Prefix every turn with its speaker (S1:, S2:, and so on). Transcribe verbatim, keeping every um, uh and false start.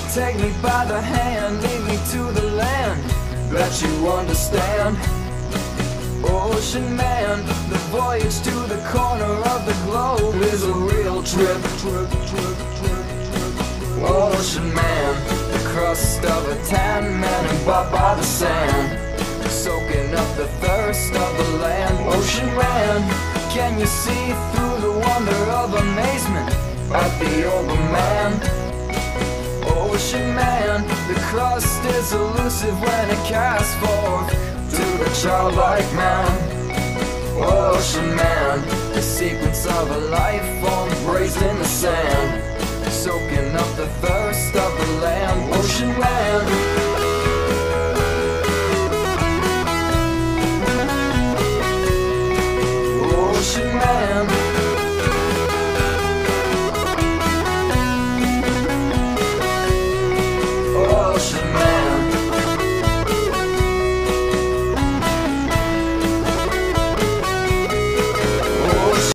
S1: Take me by the hand, lead me to the land that you understand. Ocean man, the voyage to the corner of the globe is a real trip. Ocean man, the crust of a tan man imbibed by the sand, soaking up the thirst of the land. Ocean man, can you see through the wonder of amazement at the old man? Ocean man, the crust is elusive when it casts forth to the childlike man. Ocean man, the sequence of a life form raised in the sand, soaking up the thirst of the land. Ocean man, ocean man, ocean man.